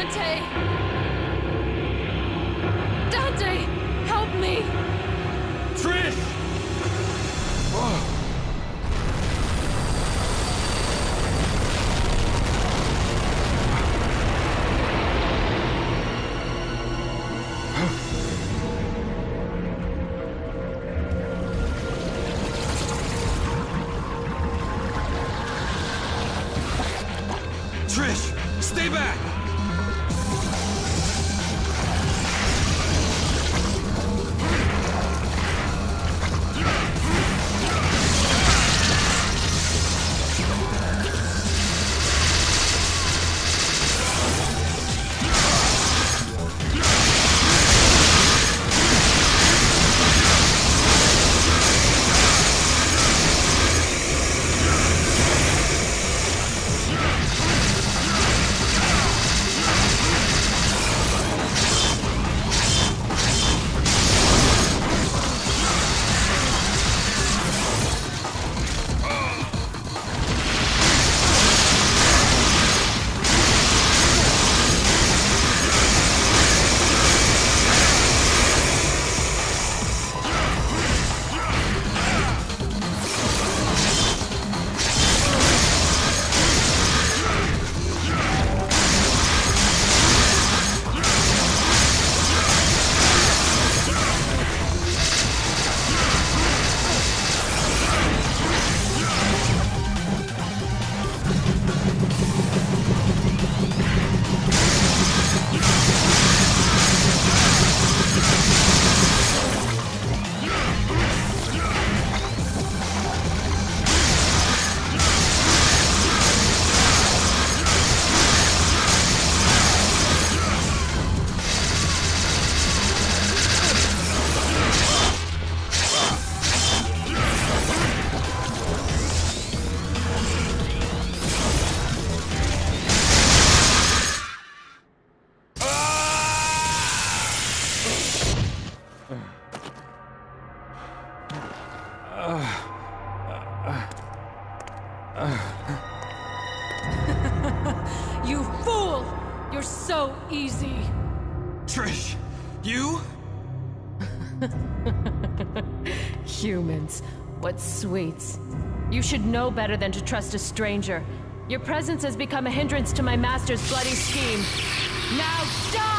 Dante! Dante! Help me! Trish! Oh. Trish, stay back! You fool! You're so easy! Trish, you? Humans, what sweets. You should know better than to trust a stranger. Your presence has become a hindrance to my master's bloody scheme. Now die!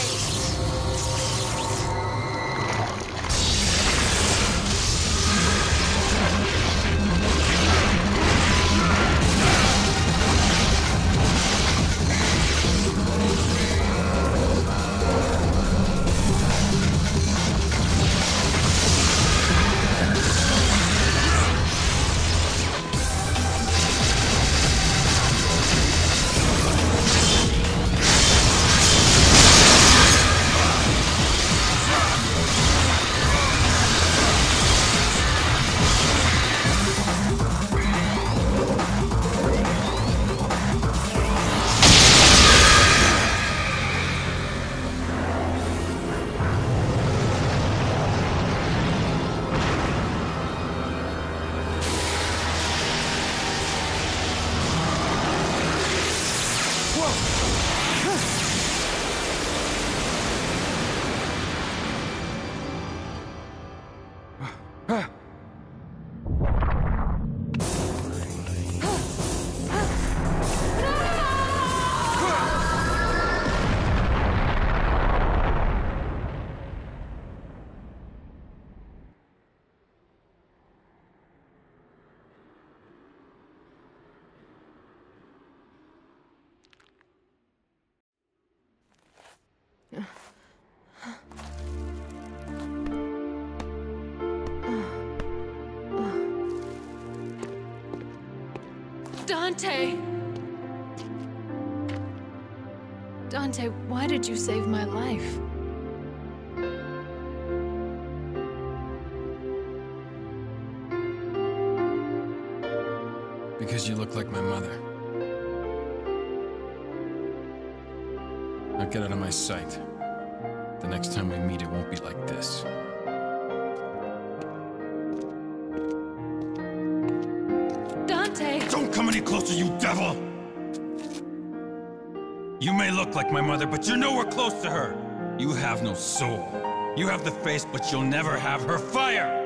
Dante! Dante, why did you save my life? Because you look like my mother. Now get out of my sight. The next time we meet, it won't be like this. Dante! Don't come any closer, you devil! You may look like my mother, but you're nowhere close to her. You have no soul. You have the face, but you'll never have her fire.